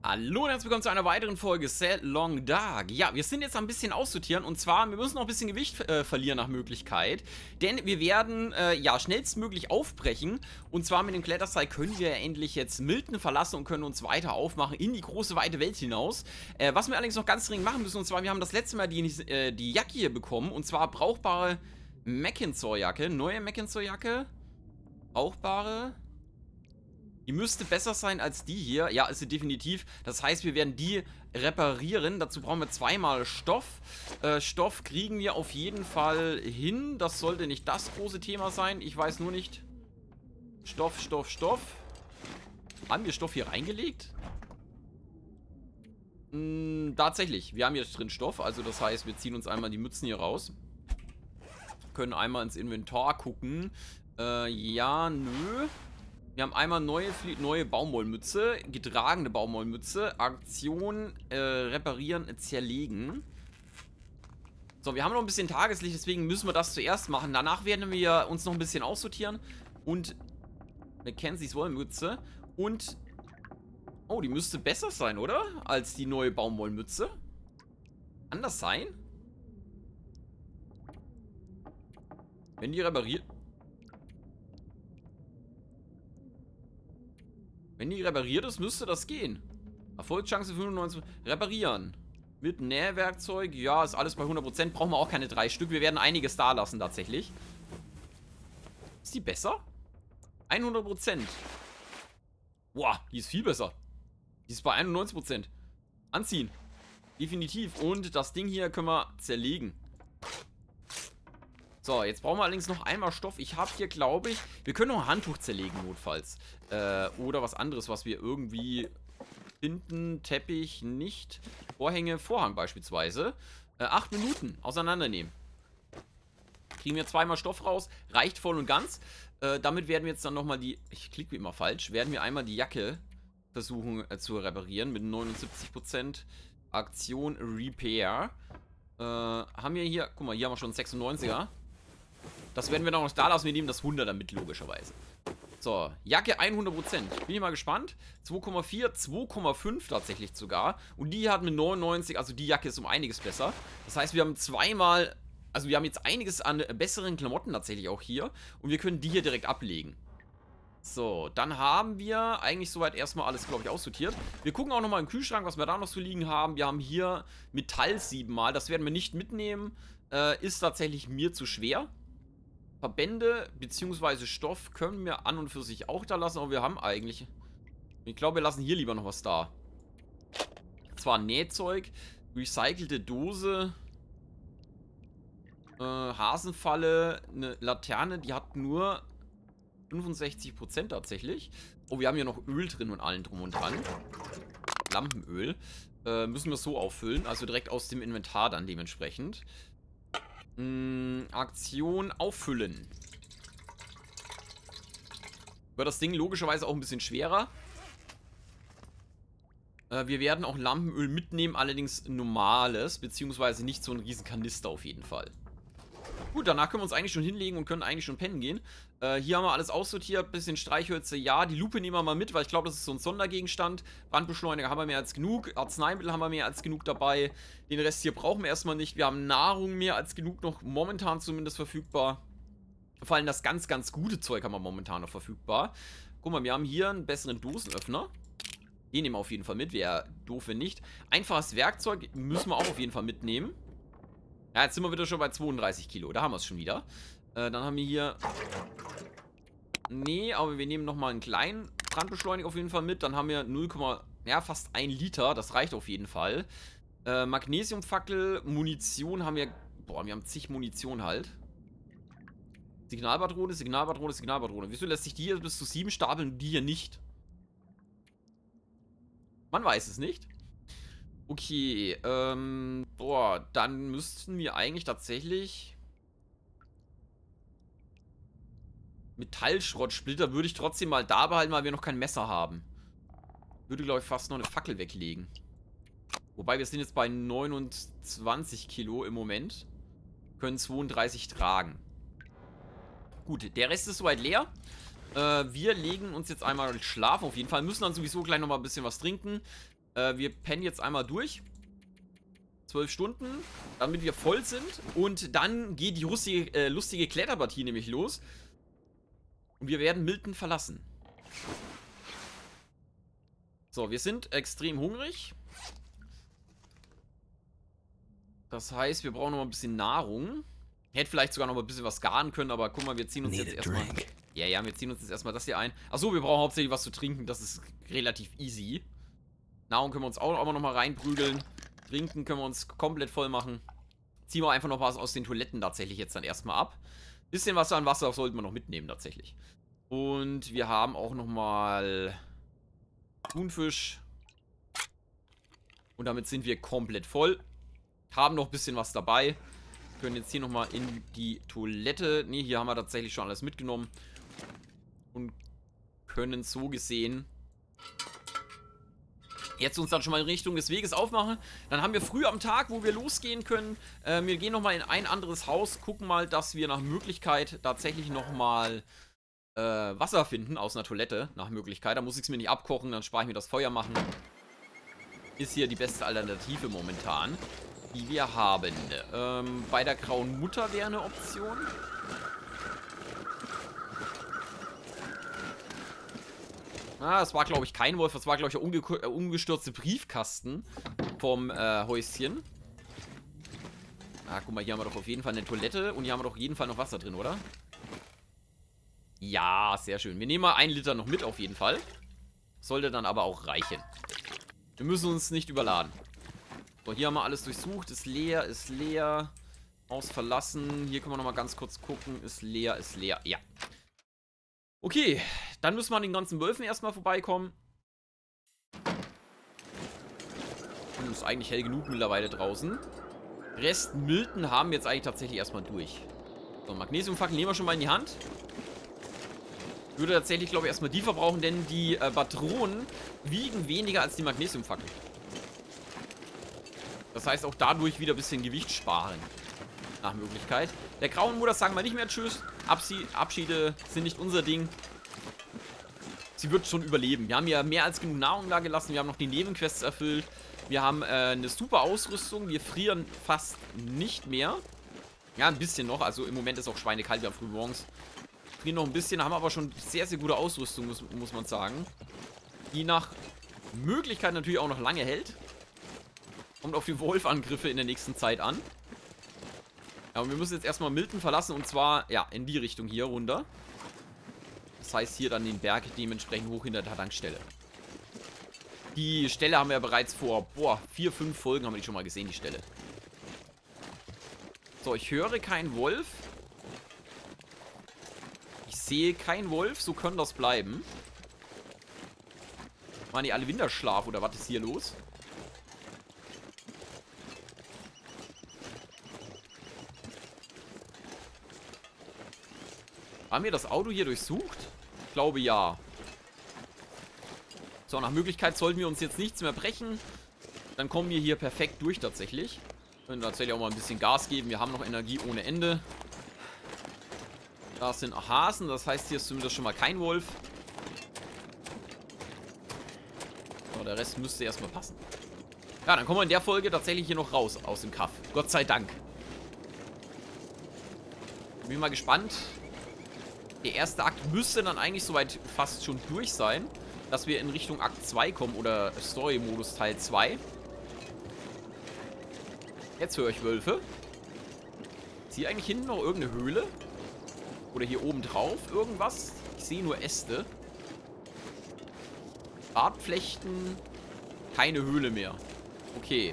Hallo und herzlich willkommen zu einer weiteren Folge Cell Long Dark. Ja, wir sind jetzt ein bisschen aussortieren und zwar, wir müssen noch ein bisschen Gewicht verlieren nach Möglichkeit. Denn wir werden, ja, schnellstmöglich aufbrechen. Und zwar mit dem Kletterseil können wir endlich jetzt Milton verlassen und können uns weiter aufmachen in die große, weite Welt hinaus. Was wir allerdings noch ganz dringend machen müssen, und zwar, wir haben das letzte Mal die Jacke hier bekommen. Und zwar brauchbare Mackinsoy-Jacke, neue Mackinsoy-Jacke, brauchbare... Die müsste besser sein als die hier. Ja, ist sie definitiv. Das heißt, wir werden die reparieren. Dazu brauchen wir zweimal Stoff. Stoff kriegen wir auf jeden Fall hin. Das sollte nicht das große Thema sein. Ich weiß nur nicht. Stoff. Haben wir Stoff hier reingelegt? Tatsächlich. Wir haben hier drin Stoff. Also das heißt, wir ziehen uns einmal die Mützen hier raus. Können einmal ins Inventar gucken. Ja, nö. Wir haben einmal neue Baumwollmütze, getragene Baumwollmütze, Aktion, reparieren, zerlegen. So, wir haben noch ein bisschen Tageslicht, deswegen müssen wir das zuerst machen. Danach werden wir uns noch ein bisschen aussortieren. Und Mackenzies Wollmütze. Und, oh, die müsste besser sein, oder? Als die neue Baumwollmütze. Kann das sein? Wenn die repariert... Wenn die repariert ist, müsste das gehen. Erfolgschance 95%. Reparieren. Mit Nähwerkzeug. Ja, ist alles bei 100%. Brauchen wir auch keine 3 Stück. Wir werden einiges da lassen, tatsächlich. Ist die besser? 100%. Boah, die ist viel besser. Die ist bei 91%. Anziehen. Definitiv. Und das Ding hier können wir zerlegen. So, jetzt brauchen wir allerdings noch einmal Stoff. Ich habe hier, glaube ich... Wir können noch ein Handtuch zerlegen, notfalls. Oder was anderes, was wir irgendwie finden. Teppich, nicht. Vorhänge, Vorhang beispielsweise. 8 Minuten auseinandernehmen. Kriegen wir zweimal Stoff raus. Reicht voll und ganz. Damit werden wir jetzt dann nochmal die... Ich klicke wie immer falsch. Werden wir einmal die Jacke versuchen zu reparieren. Mit 79%. Aktion Repair. Haben wir hier... Guck mal, hier haben wir schon einen 96er. Das werden wir noch da lassen. Wir nehmen das 100er mit, logischerweise. So, Jacke 100%. Bin ich mal gespannt. 2,4, 2,5 tatsächlich sogar. Und die hat mit 99, also die Jacke ist um einiges besser. Das heißt, wir haben zweimal, also wir haben jetzt einiges an besseren Klamotten tatsächlich auch hier. Und wir können die hier direkt ablegen. So, dann haben wir eigentlich soweit erstmal alles, glaube ich, aussortiert. Wir gucken auch nochmal im Kühlschrank, was wir da noch zu liegen haben. Wir haben hier Metall 7-mal. Das werden wir nicht mitnehmen. Ist tatsächlich mir zu schwer. Verbände bzw. Stoff können wir an und für sich auch da lassen, aber wir haben eigentlich... Ich glaube, wir lassen hier lieber noch was da. Zwar Nähzeug, recycelte Dose, Hasenfalle, eine Laterne, die hat nur 65% tatsächlich. Oh, wir haben hier noch Öl drin und allen drum und dran. Lampenöl. Müssen wir so auffüllen, also direkt aus dem Inventar dann dementsprechend. Aktion auffüllen. Wird das Ding logischerweise auch ein bisschen schwerer. Wir werden auch Lampenöl mitnehmen, allerdings normales, beziehungsweise nicht so ein riesen Kanister auf jeden Fall. Gut, danach können wir uns eigentlich schon hinlegen und können eigentlich schon pennen gehen. Hier haben wir alles aussortiert, bisschen Streichhölzer, ja, die Lupe nehmen wir mal mit, weil ich glaube, das ist so ein Sondergegenstand. Brandbeschleuniger haben wir mehr als genug, Arzneimittel haben wir mehr als genug dabei. Den Rest hier brauchen wir erstmal nicht. Wir haben Nahrung mehr als genug noch momentan zumindest verfügbar. Vor allem das ganz, ganz gute Zeug haben wir momentan noch verfügbar. Guck mal, wir haben hier einen besseren Dosenöffner. Den nehmen wir auf jeden Fall mit, wäre doof, wenn nicht. Einfaches Werkzeug müssen wir auch auf jeden Fall mitnehmen. Ja, jetzt sind wir wieder schon bei 32 Kilo. Da haben wir es schon wieder. Dann haben wir hier... Nee, aber wir nehmen nochmal einen kleinen Brandbeschleuniger auf jeden Fall mit. Dann haben wir 0, ja, fast 1 Liter. Das reicht auf jeden Fall. Magnesiumfackel, Munition haben wir... Boah, wir haben zig Munition halt. Signalpatrone, Signalpatrone, Signalpatrone. Wieso lässt sich die hier bis zu 7 stapeln und die hier nicht? Man weiß es nicht. Okay, boah, dann müssten wir eigentlich tatsächlich... Metallschrottsplitter würde ich trotzdem mal da behalten, weil wir noch kein Messer haben. Würde, glaube ich, fast noch eine Fackel weglegen. Wobei, wir sind jetzt bei 29 Kilo im Moment. Können 32 tragen. Gut, der Rest ist soweit leer. Wir legen uns jetzt einmal schlafen auf jeden Fall. Müssen dann sowieso gleich nochmal ein bisschen was trinken. Wir pennen jetzt einmal durch. 12 Stunden, damit wir voll sind. Und dann geht die lustige Kletterpartie nämlich los. Und wir werden Milton verlassen. So, wir sind extrem hungrig. Das heißt, wir brauchen noch mal ein bisschen Nahrung. Hätte vielleicht sogar noch mal ein bisschen was garen können, aber guck mal, wir ziehen uns jetzt erstmal... Ja, wir ziehen uns jetzt erstmal das hier ein. Achso, wir brauchen hauptsächlich was zu trinken, das ist relativ easy. Nahrung können wir uns auch noch mal reinprügeln. Trinken können wir uns komplett voll machen. Ziehen wir einfach noch was aus den Toiletten tatsächlich jetzt dann erstmal ab. Bisschen was an Wasser sollten wir noch mitnehmen tatsächlich. Und wir haben auch noch mal Thunfisch. Und damit sind wir komplett voll. Haben noch ein bisschen was dabei. Können jetzt hier nochmal in die Toilette. Ne, hier haben wir tatsächlich schon alles mitgenommen. Und können so gesehen jetzt uns dann schon mal in Richtung des Weges aufmachen. Dann haben wir früh am Tag, wo wir losgehen können. Wir gehen nochmal in ein anderes Haus. Gucken mal, dass wir nach Möglichkeit tatsächlich nochmal Wasser finden aus einer Toilette. Nach Möglichkeit. Da muss ich es mir nicht abkochen. Dann spare ich mir das Feuer machen. Ist hier die beste Alternative momentan, die wir haben. Bei der Grauen Mutter wäre eine Option. Ah, das war, glaube ich, kein Wolf. Das war, glaube ich, der umgestürzte Briefkasten vom Häuschen. Ah, guck mal, hier haben wir doch auf jeden Fall eine Toilette. Und hier haben wir doch auf jeden Fall noch Wasser drin, oder? Ja, sehr schön. Wir nehmen mal 1 Liter noch mit, auf jeden Fall. Sollte dann aber auch reichen. Wir müssen uns nicht überladen. So, hier haben wir alles durchsucht. Ist leer, ist leer. Haus verlassen. Hier können wir nochmal ganz kurz gucken. Ist leer, ist leer. Ja. Okay, dann müssen wir an den ganzen Wölfen erstmal vorbeikommen. Ist eigentlich hell genug mittlerweile draußen. Rest Milton haben wir jetzt eigentlich tatsächlich erstmal durch. So, Magnesiumfackel nehmen wir schon mal in die Hand. Würde tatsächlich, glaube ich, erstmal die verbrauchen, denn die Patronen wiegen weniger als die Magnesiumfackel. Das heißt, auch dadurch wieder ein bisschen Gewicht sparen. Nach Möglichkeit. Der Grauen Mutter sagen wir nicht mehr Tschüss. Abschiede sind nicht unser Ding. Sie wird schon überleben. Wir haben ja mehr als genug Nahrung da gelassen. Wir haben noch die Nebenquests erfüllt. Wir haben eine super Ausrüstung. Wir frieren fast nicht mehr. Ja, ein bisschen noch. Also im Moment ist auch schweinekalt. Wir haben früh morgens. Frieren noch ein bisschen. Haben aber schon sehr, sehr gute Ausrüstung, muss man sagen. Die nach Möglichkeit natürlich auch noch lange hält. Kommt auf die Wolfangriffe in der nächsten Zeit an. Ja, und wir müssen jetzt erstmal Milton verlassen. Und zwar, ja, in die Richtung hier runter. Das heißt, hier dann den Berg dementsprechend hoch hinter der Tankstelle. Die Stelle haben wir ja bereits vor, 4, 5 Folgen haben wir die schon mal gesehen, die Stelle. So, ich höre keinen Wolf. Ich sehe keinen Wolf, so können das bleiben. Waren die alle Winterschlaf oder was ist hier los? Haben wir das Auto hier durchsucht? Ich glaube ja. So, nach Möglichkeit sollten wir uns jetzt nichts mehr brechen. Dann kommen wir hier perfekt durch tatsächlich. Können tatsächlich auch mal ein bisschen Gas geben. Wir haben noch Energie ohne Ende. Da sind Hasen, das heißt, hier ist zumindest schon mal kein Wolf. So, der Rest müsste erstmal passen. Ja, dann kommen wir in der Folge tatsächlich hier noch raus aus dem Kaff. Gott sei Dank. Bin mal gespannt. Der erste Akt müsste dann eigentlich soweit fast schon durch sein, dass wir in Richtung Akt 2 kommen oder Story-Modus Teil 2. Jetzt höre ich Wölfe. Ist hier eigentlich hinten noch irgendeine Höhle? Oder hier oben drauf irgendwas? Ich sehe nur Äste. Bartflechten. Keine Höhle mehr. Okay.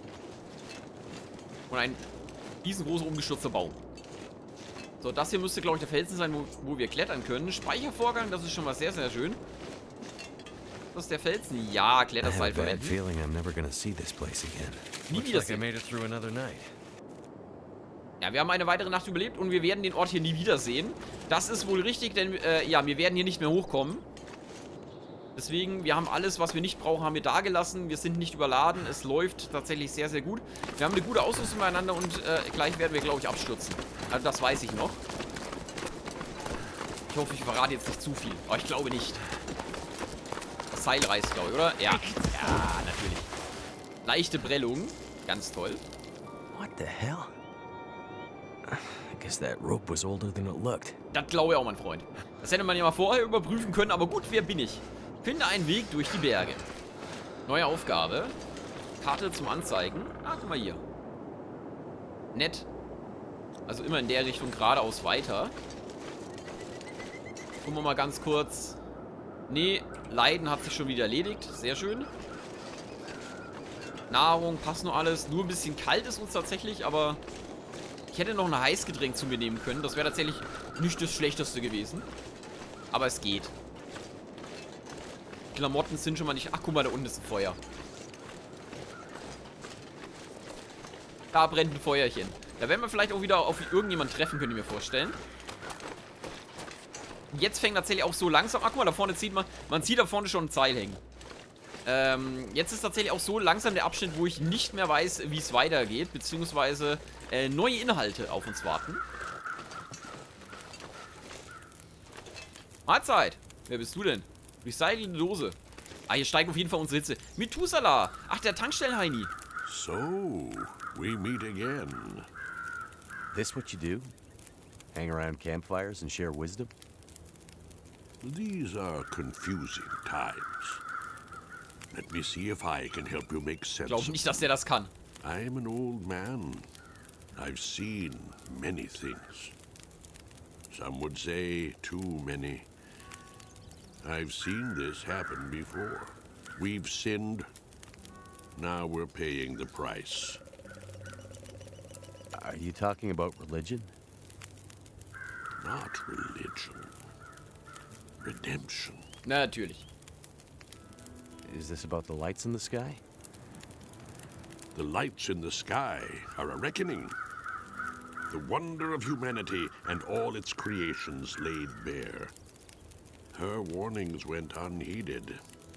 Und ein riesengroßer umgestürzter Baum. So, das hier müsste, glaube ich, der Felsen sein, wo wir klettern können. Speichervorgang, das ist schon mal sehr, sehr schön. Das ist der Felsen. Ja, Kletterseil verwenden. Nie wieder sehen. Ja, wir haben eine weitere Nacht überlebt und wir werden den Ort hier nie wiedersehen. Das ist wohl richtig, denn, ja, wir werden hier nicht mehr hochkommen. Deswegen, wir haben alles, was wir nicht brauchen, haben wir da gelassen. Wir sind nicht überladen. Es läuft tatsächlich sehr, sehr gut. Wir haben eine gute Ausrüstung beieinander und gleich werden wir, glaube ich, abstürzen. Also das weiß ich noch. Ich hoffe, ich verrate jetzt nicht zu viel. Aber ich glaube nicht. Das Seil reißt, glaube ich, oder? Ja. Ja, natürlich. Leichte Prellung. Ganz toll. What the hell? I guess that rope was older than it looked. Das glaube ich auch, mein Freund. Das hätte man ja mal vorher überprüfen können, aber gut, wer bin ich? Finde einen Weg durch die Berge. Neue Aufgabe. Karte zum Anzeigen. Ah, guck mal hier. Nett. Also immer in der Richtung geradeaus weiter. Gucken wir mal ganz kurz. Nee, Leiden hat sich schon wieder erledigt. Sehr schön. Nahrung, passt nur alles. Nur ein bisschen kalt ist uns tatsächlich, aber ich hätte noch ein Heißgetränk zu mir nehmen können. Das wäre tatsächlich nicht das Schlechteste gewesen. Aber es geht. Klamotten sind schon mal nicht... Ach, guck mal, da unten ist ein Feuer. Da brennt ein Feuerchen. Da werden wir vielleicht auch wieder auf irgendjemanden treffen, könnt ihr mir vorstellen. Jetzt fängt tatsächlich auch so langsam... Ach, guck mal, da vorne sieht man sieht da vorne schon ein Seil hängen. Jetzt ist tatsächlich auch so langsam der Abschnitt, wo ich nicht mehr weiß, wie es weitergeht. Beziehungsweise neue Inhalte auf uns warten. Mahlzeit. Wer bist du denn? Recycelte Dose. Ah, hier steigen auf jeden Fall unsere Hitze. Methuselah. Ach, der Tankstellen-Heini. So, we meet again. This what you do? Hang around campfires and share wisdom? These are confusing times. Let me see if I can help you make sense. Ich glaube nicht, dass der das kann. I'm an old man. I've seen many things. Some would say too many. I've seen this happen before. We've sinned. Now we're paying the price. Are you talking about religion? Not religion. Redemption. Na, natürlich. Is this about the lights in the sky? The lights in the sky are a reckoning. The wonder of humanity and all its creations laid bare. Her warnings went unheeded.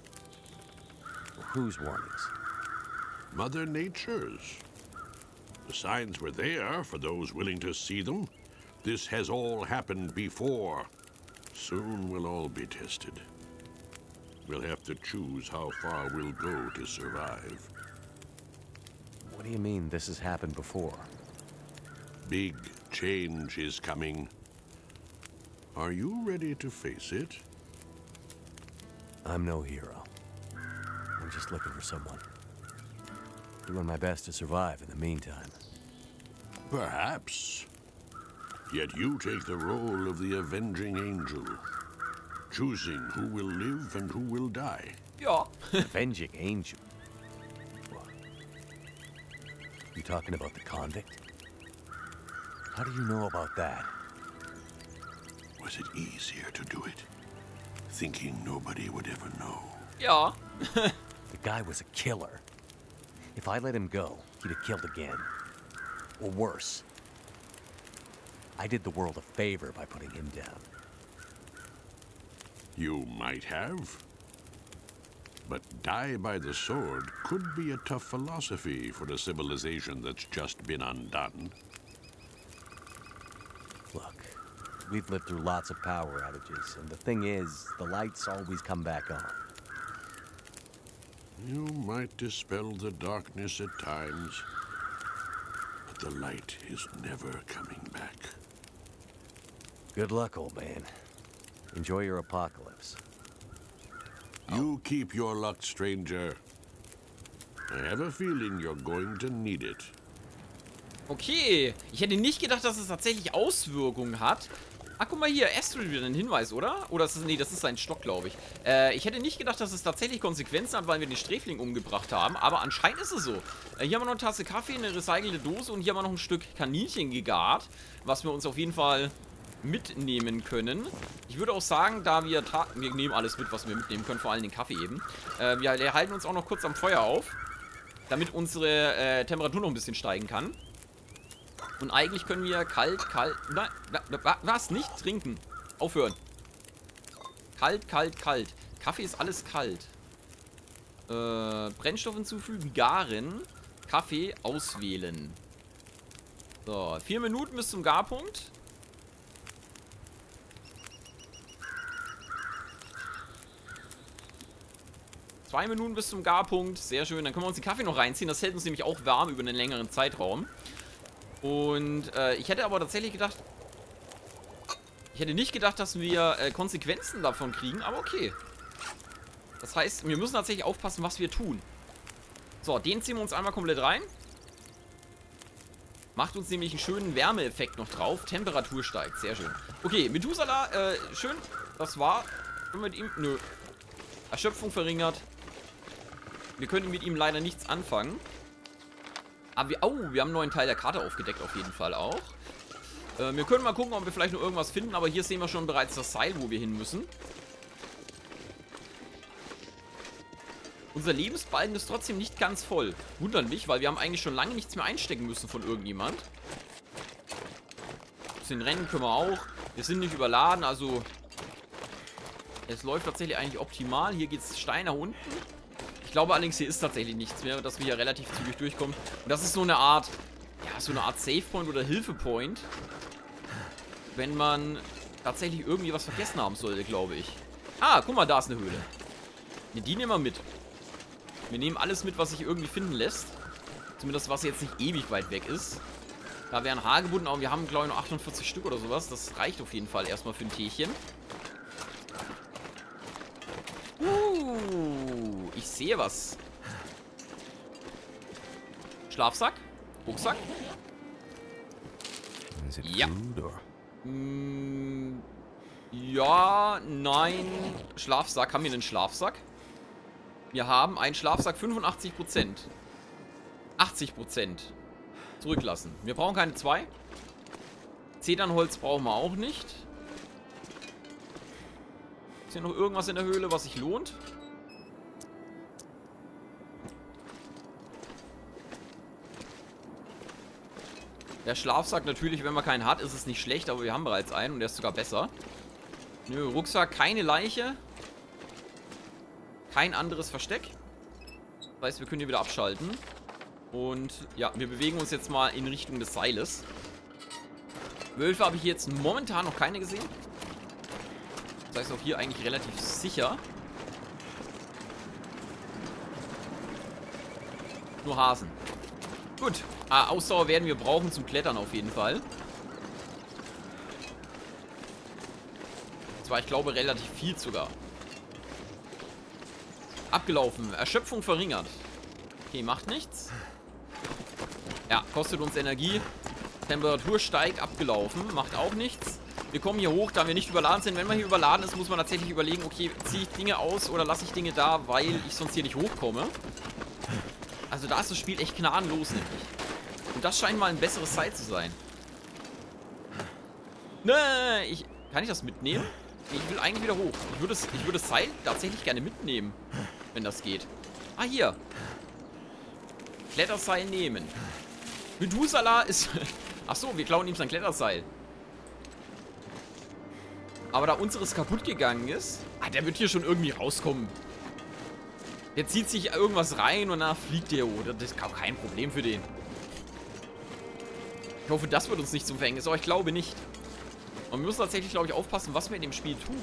Whose warnings? Mother Nature's. The signs were there for those willing to see them. This has all happened before. Soon we'll all be tested. We'll have to choose how far we'll go to survive. What do you mean this has happened before? Big change is coming. Are you ready to face it? I'm no hero. I'm just looking for someone. Doing my best to survive in the meantime. Perhaps. Yet you take the role of the avenging angel, choosing who will live and who will die. Ja. Avenging angel? What? You talking about the convict? How do you know about that? Was it easier to do it, thinking nobody would ever know? Ja. The guy was a killer. If I let him go, he'd have killed again. Or worse. I did the world a favor by putting him down. You might have. But die by the sword could be a tough philosophy for a civilization that's just been undone. Look, we've lived through lots of power outages, and the thing is, the lights always come back on. You might dispel the darkness at times, but the light is never coming back. Good luck, old man. Enjoy your apocalypse. You keep your luck, stranger. I have a feeling you're going to need it. Okay. Ich hätte nicht gedacht, dass es tatsächlich Auswirkungen hat. Ach, guck mal hier. Astrid wieder ein Hinweis, oder? Oder ist das... Nee, das ist sein Stock, glaube ich. Ich hätte nicht gedacht, dass es tatsächlich Konsequenzen hat, weil wir den Sträfling umgebracht haben. Aber anscheinend ist es so. Hier haben wir noch eine Tasse Kaffee, eine recycelte Dose und hier haben wir noch ein Stück Kaninchen gegart. Was wir uns auf jeden Fall mitnehmen können. Ich würde auch sagen, da wir nehmen alles mit, was wir mitnehmen können, vor allem den Kaffee eben. Wir halten uns auch noch kurz am Feuer auf, damit unsere Temperatur noch ein bisschen steigen kann. Und eigentlich können wir kalt, nein, was? Nicht trinken. Aufhören. Kalt. Kaffee ist alles kalt. Brennstoff hinzufügen, garen. Kaffee auswählen. So, 4 Minuten bis zum Garpunkt. 2 Minuten bis zum Garpunkt. Sehr schön. Dann können wir uns den Kaffee noch reinziehen. Das hält uns nämlich auch warm über einen längeren Zeitraum. Und ich hätte aber tatsächlich gedacht... Ich hätte nicht gedacht, dass wir Konsequenzen davon kriegen, aber okay. Das heißt, wir müssen tatsächlich aufpassen, was wir tun. So, den ziehen wir uns einmal komplett rein. Macht uns nämlich einen schönen Wärmeeffekt noch drauf. Temperatur steigt, sehr schön. Okay, Methuselah, schön. Das war... Mit ihm... Nö. Erschöpfung verringert. Wir können mit ihm leider nichts anfangen. Aber wir... Oh, wir haben einen neuen Teil der Karte aufgedeckt, auf jeden Fall auch. Wir können mal gucken, ob wir vielleicht noch irgendwas finden. Aber hier sehen wir schon bereits das Seil, wo wir hin müssen. Unser Lebensbalken ist trotzdem nicht ganz voll. Wundert mich, weil wir haben eigentlich schon lange nichts mehr einstecken müssen von irgendjemand. Ein bisschen rennen können wir auch. Wir sind nicht überladen, also... Es läuft tatsächlich eigentlich optimal. Hier geht es steil nach unten. Ich glaube allerdings, hier ist tatsächlich nichts mehr, dass wir hier relativ zügig durchkommen. Und das ist so eine Art... Ja, so eine Art Save-Point oder Hilfe-Point. Wenn man tatsächlich irgendwie was vergessen haben sollte, glaube ich. Ah, guck mal, da ist eine Höhle. Ne, die nehmen wir mit. Wir nehmen alles mit, was sich irgendwie finden lässt. Zumindest, was jetzt nicht ewig weit weg ist. Da wären Hagebutten, aber wir haben, glaube ich, noch 48 Stück oder sowas. Das reicht auf jeden Fall erstmal für ein Teechen. Ich sehe was. Schlafsack? Rucksack? Ja. Ja, nein. Schlafsack. Haben wir einen Schlafsack? Wir haben einen Schlafsack 85%. 80%. Zurücklassen. Wir brauchen keine 2. Zedernholz brauchen wir auch nicht. Ist hier noch irgendwas in der Höhle, was sich lohnt? Der Schlafsack natürlich, wenn man keinen hat, ist es nicht schlecht, aber wir haben bereits einen und der ist sogar besser. Nö, Rucksack, keine Leiche. Kein anderes Versteck. Das heißt, wir können hier wieder abschalten. Und ja, wir bewegen uns jetzt mal in Richtung des Seiles. Wölfe habe ich jetzt momentan noch keine gesehen. Das heißt auch hier eigentlich relativ sicher. Nur Hasen. Gut. Ausdauer werden wir brauchen zum Klettern auf jeden Fall. Zwar, ich glaube, relativ viel sogar. Abgelaufen. Erschöpfung verringert. Okay, macht nichts. Ja, kostet uns Energie. Temperatur steigt, abgelaufen. Macht auch nichts. Wir kommen hier hoch, da wir nicht überladen sind. Wenn man hier überladen ist, muss man tatsächlich überlegen, okay, ziehe ich Dinge aus oder lasse ich Dinge da, weil ich sonst hier nicht hochkomme. Also da ist das Spiel echt gnadenlos, nämlich. Und das scheint mal ein besseres Seil zu sein. Nee, kann ich das mitnehmen? Ich will eigentlich wieder hoch. Ich würde das Seil tatsächlich gerne mitnehmen, wenn das geht. Ah, hier. Kletterseil nehmen. Methuselah ist... Achso, wir klauen ihm sein Kletterseil. Aber da unseres kaputt gegangen ist... Ah, der wird hier schon irgendwie rauskommen. Der zieht sich irgendwas rein und danach fliegt der. Oder das ist kein Problem für den. Ich hoffe, das wird uns nicht zum Verhängnis, aber ich glaube nicht. Und wir müssen tatsächlich, glaube ich, aufpassen, was wir in dem Spiel tun.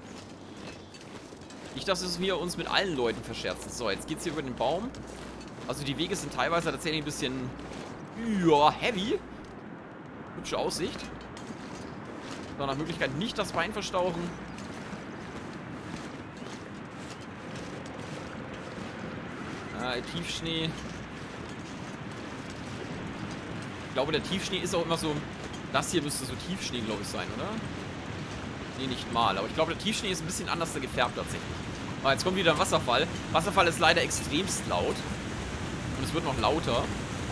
Nicht, dass wir uns mit allen Leuten verscherzen. So, jetzt geht's hier über den Baum. Also die Wege sind teilweise tatsächlich ein bisschen... Ja, heavy. Hübsche Aussicht. So, nach Möglichkeit nicht das Bein verstauchen. Tiefschnee. Ich glaube, der Tiefschnee ist auch immer so... Das hier müsste so Tiefschnee, glaube ich, sein, oder? Nee, nicht mal. Aber ich glaube, der Tiefschnee ist ein bisschen anders gefärbt tatsächlich. Aber jetzt kommt wieder ein Wasserfall. Wasserfall ist leider extremst laut. Und es wird noch lauter.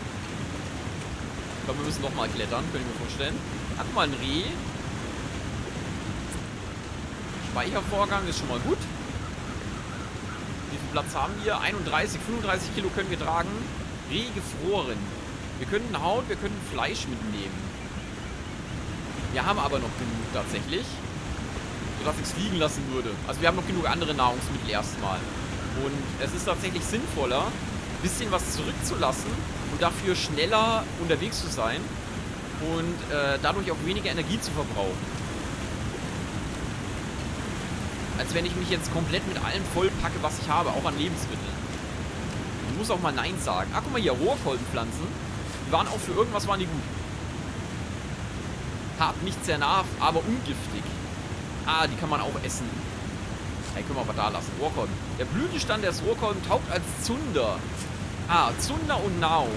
Ich glaube, wir müssen nochmal klettern, könnte ich mir vorstellen. Ach, guck mal, ein Reh. Speichervorgang ist schon mal gut. Wie viel Platz haben wir? 31, 35 Kilo können wir tragen. Reh gefroren. Wir könnten Haut, wir könnten Fleisch mitnehmen. Wir haben aber noch genug tatsächlich. Sodass ich es liegen lassen würde. Also wir haben noch genug andere Nahrungsmittel erstmal. Und es ist tatsächlich sinnvoller, ein bisschen was zurückzulassen und dafür schneller unterwegs zu sein. Und dadurch auch weniger Energie zu verbrauchen. als wenn ich mich jetzt komplett mit allem vollpacke, was ich habe, auch an Lebensmitteln. Ich muss auch mal Nein sagen. Ach, guck mal hier, Rohrkolbenpflanzen. Die waren auch für irgendwas, waren die gut. Hart nicht sehr nah, aber ungiftig. Ah, die kann man auch essen. Hey, können wir aber da lassen. Rohrkolben. Der Blütenstand des Rohrkolben taugt als Zunder. Ah, Zunder und Nahrung.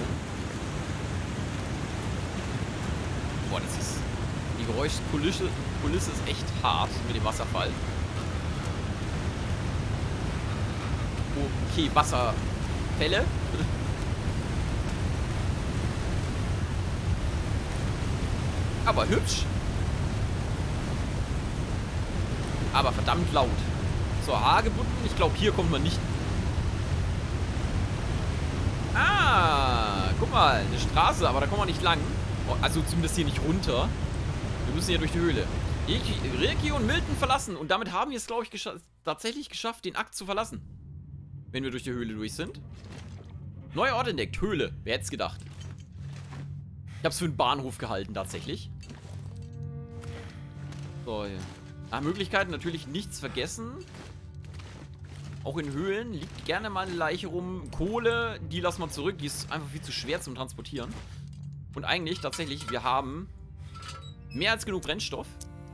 Boah, das ist... Die Geräuschkulisse ist echt hart mit dem Wasserfall. Okay, Wasserfälle. Aber hübsch. Aber verdammt laut. So, Hagebutten. Ich glaube, hier kommt man nicht. Ah, guck mal. Eine Straße, aber da kommen wir nicht lang. Also zumindest hier nicht runter. Wir müssen hier durch die Höhle. Ricky und Milton verlassen. Und damit haben wir es, glaube ich, tatsächlich geschafft, den Akt zu verlassen. Wenn wir durch die Höhle durch sind. Neuer Ort entdeckt. Höhle. Wer hätte es gedacht? Ich habe es für einen Bahnhof gehalten, tatsächlich. So, hier. Nach Möglichkeiten natürlich nichts vergessen. Auch in Höhlen liegt gerne mal eine Leiche rum. Kohle, die lassen wir zurück. Die ist einfach viel zu schwer zum Transportieren. Und eigentlich, tatsächlich, wir haben mehr als genug Brennstoff.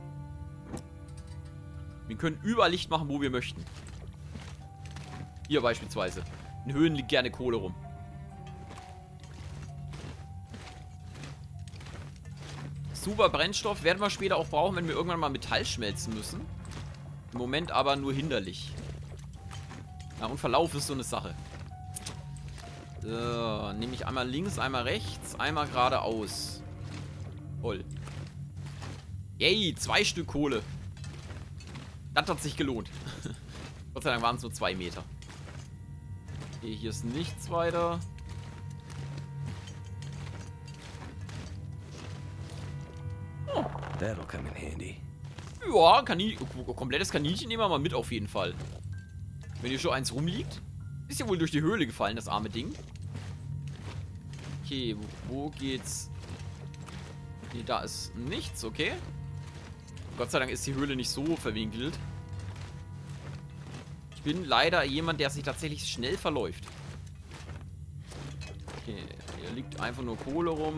Wir können überall Licht machen, wo wir möchten. Hier beispielsweise. In Höhlen liegt gerne Kohle rum. Super Brennstoff werden wir später auch brauchen, wenn wir irgendwann mal Metall schmelzen müssen. Im Moment aber nur hinderlich. Ja, und Verlauf ist so eine Sache. So, nehme ich einmal links, einmal rechts, einmal geradeaus. Voll. Yay, 2 Stück Kohle. Das hat sich gelohnt. Gott sei Dank waren es nur 2 Meter. Okay, hier ist nichts weiter. Oh. That'll come in handy. Ja, komplettes Kaninchen nehmen wir mal mit auf jeden Fall. Wenn hier schon eins rumliegt. Ist ja wohl durch die Höhle gefallen, das arme Ding. Okay, wo geht's? Nee, da ist nichts, okay. Gott sei Dank ist die Höhle nicht so verwinkelt. Ich bin leider jemand, der sich tatsächlich schnell verläuft. Okay, hier liegt einfach nur Kohle rum.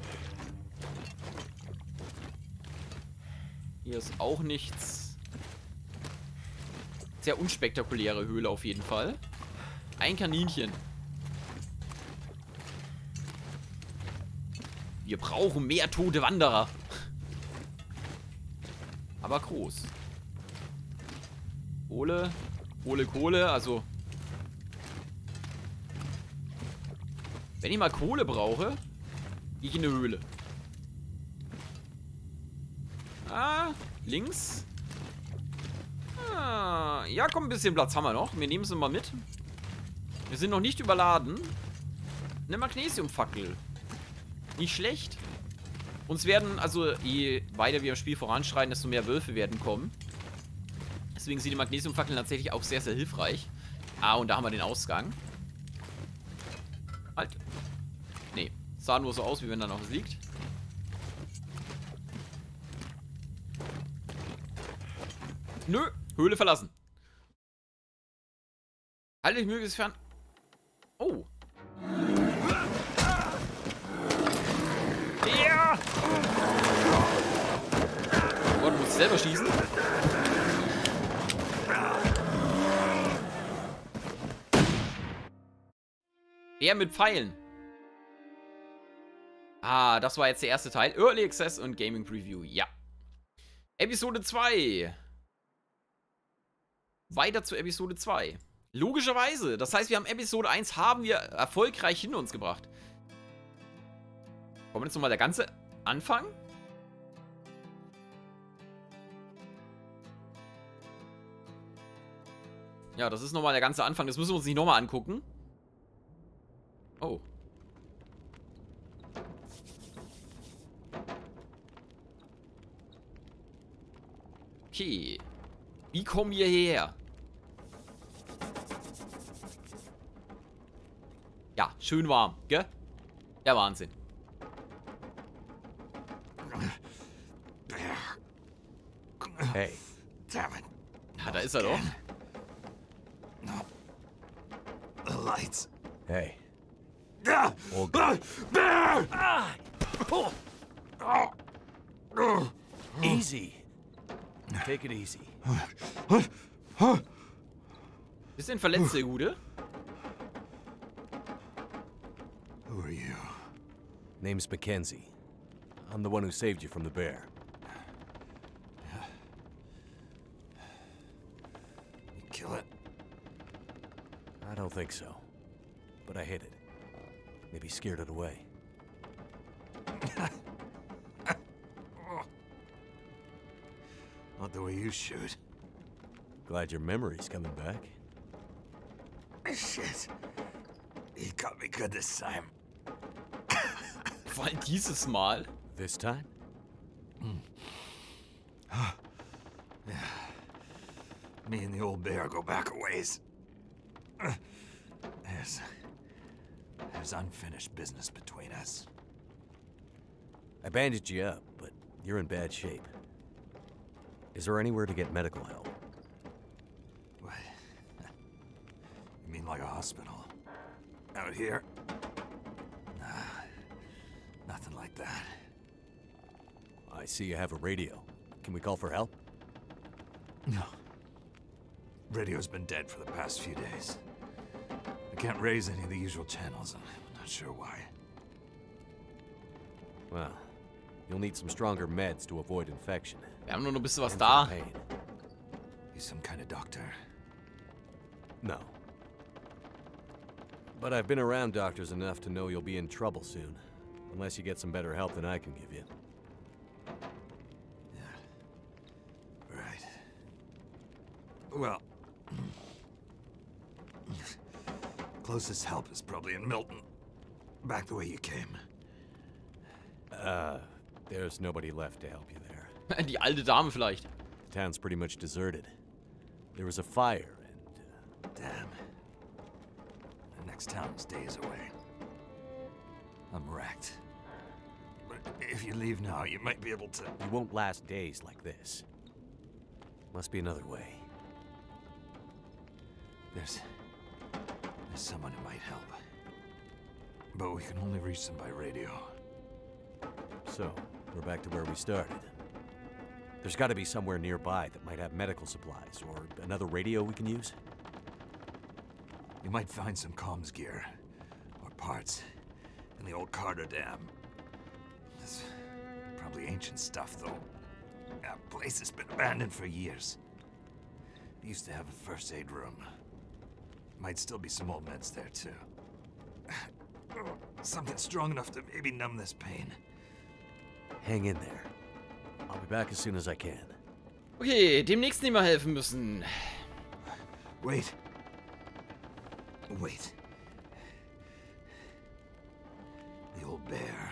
Hier ist auch nichts. Sehr unspektakuläre Höhle auf jeden Fall. Ein Kaninchen. Wir brauchen mehr tote Wanderer. Aber groß. Kohle. Kohle, Kohle. Also. Wenn ich mal Kohle brauche, gehe ich in eine Höhle. Ah, links. Ah, ja, komm, ein bisschen Platz haben wir noch. Wir nehmen sie mal mit. Wir sind noch nicht überladen. Eine Magnesiumfackel. Nicht schlecht. Uns werden, also je weiter wir im Spiel voranschreiten, desto mehr Wölfe werden kommen. Deswegen sind die Magnesiumfackeln tatsächlich auch sehr, sehr hilfreich. Ah, und da haben wir den Ausgang. Halt. Nee, sah nur so aus, wie wenn da noch was liegt. Nö, Höhle verlassen. Halte dich möglichst fern. Oh. Ja! Oh, du musst selber schießen. Der mit Pfeilen. Ah, das war jetzt der erste Teil. Early Access und Gaming Preview. Ja. Episode 2. Weiter zu Episode 2. Logischerweise. Das heißt, wir haben Episode 1 haben wir erfolgreich hinter uns gebracht. Kommt jetzt nochmal der ganze Anfang? Ja, das ist nochmal der ganze Anfang. Das müssen wir uns nicht nochmal angucken. Oh. Okay. Wie kommen wir hierher? Ja, schön warm, gell? Der Wahnsinn. Hey. Damn it. Ja, da ist er doch. No. The lights. Hey, Ah! all good. Bear! Easy. Take it easy. Bisschen verletzt, der Gute. Who are you? Name's Mackenzie. I'm the one who saved you from the bear. You kill it? I don't think so. But I hit it. Maybe scared it away. Not the way you shoot. Glad your memory's coming back. Shit. He got me good this time. Vor allem dieses Mal. This time? Me and the old bear go back a ways. There's unfinished business between us. I bandaged you up, but you're in bad shape. Is there anywhere to get medical help? What? You mean like a hospital? Out here? Nah, nothing like that. I see you have a radio. Can we call for help? No. Radio's been dead for the past few days. I can't raise any of the usual channels. I'm not sure why. Well, you'll need some stronger meds to avoid infection. Wir haben nur noch ein bisschen was And da. for pain. You some kind of doctor? No. But I've been around doctors enough to know you'll be in trouble soon. Unless you get some better help than I can give you. Right. Well, closest help is probably in Milton. Back the way you came. There's nobody left to help you there. Die alte Dame vielleicht. The town's pretty much deserted. There was a fire and, Damn. The next town's days away. I'm wrecked. But if you leave now, you might be able to... you won't last days like this. Must be another way. There's someone who might help. But we can only reach them by radio. So, we're back to where we started. There's got to be somewhere nearby that might have medical supplies, or another radio we can use. You might find some comms gear, or parts, in the old Carter Dam. It's probably ancient stuff, though. That place has been abandoned for years. It used to have a first aid room. Might still be some old meds there, too. Something strong enough to maybe numb this pain. Hang in there. I'll be back as soon as I can. Okay, dem nächsten, dem wir helfen müssen. Wait. Wait. The old bear.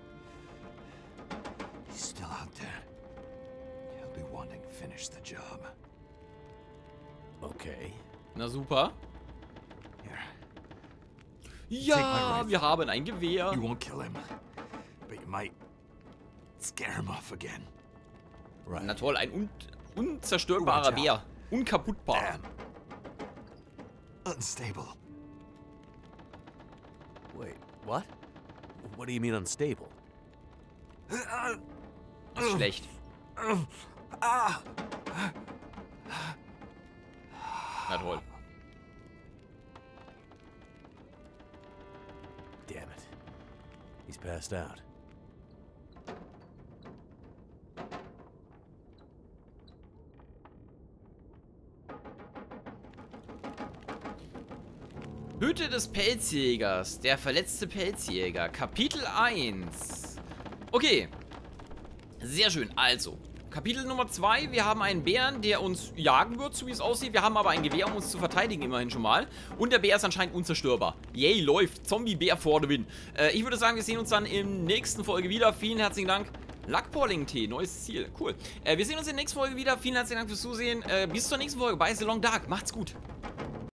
He's still out there. He'll be wanting to finish the job. Okay. Na super. Here. Ja, wir haben ein Gewehr. You won't kill him, but you might scare him off again. Right. Na toll, ein unzerstörbarer Bär. Unkaputtbar. Damn. Unstable. Wait, what? What do you mean unstable? Das ist schlecht. Na toll. Damn it. He's passed out. Hütte des Pelzjägers, der verletzte Pelzjäger, Kapitel 1. Okay, sehr schön. Also, Kapitel Nummer 2, wir haben einen Bären, der uns jagen wird, so wie es aussieht. Wir haben aber ein Gewehr, um uns zu verteidigen, immerhin schon mal. Und der Bär ist anscheinend unzerstörbar. Yay, läuft. Zombie-Bär for the win. Ich würde sagen, wir sehen uns dann in der nächsten Folge wieder. Vielen herzlichen Dank. Lackpolling-Tee, neues Ziel. Cool. Wir sehen uns in der nächsten Folge wieder. Vielen herzlichen Dank fürs Zusehen. Bis zur nächsten Folge bei The Long Dark. Macht's gut.